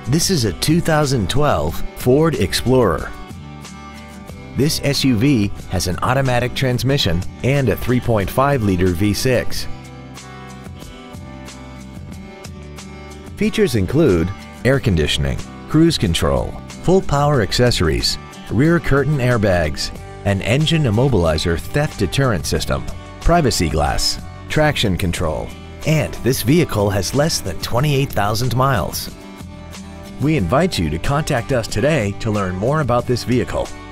This is a 2012 Ford Explorer. This SUV has an automatic transmission and a 3.5-liter V6. Features include air conditioning, cruise control, full power accessories, rear curtain airbags, an engine immobilizer theft deterrent system, privacy glass, traction control, and this vehicle has less than 28,000 miles. We invite you to contact us today to learn more about this vehicle.